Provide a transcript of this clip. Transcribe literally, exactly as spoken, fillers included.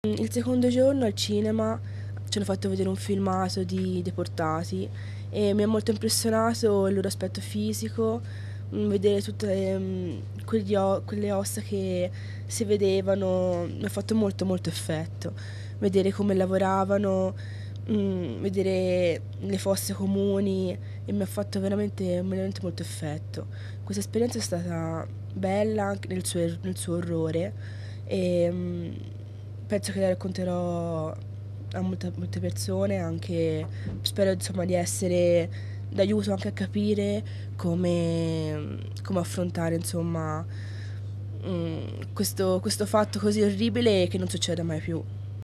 Il secondo giorno al cinema ci hanno fatto vedere un filmato di Deportati e mi ha molto impressionato il loro aspetto fisico, mm, vedere tutte mm, quegli o- quelle ossa che si vedevano, mi ha fatto molto molto effetto. Vedere come lavoravano, mm, vedere le fosse comuni e mi ha fatto veramente, veramente molto effetto. Questa esperienza è stata bella anche nel suo, nel suo orrore e mm, penso che la racconterò a molte, molte persone, anche spero insomma di essere d'aiuto anche a capire come, come affrontare insomma mm, questo, questo fatto così orribile che non succeda mai più.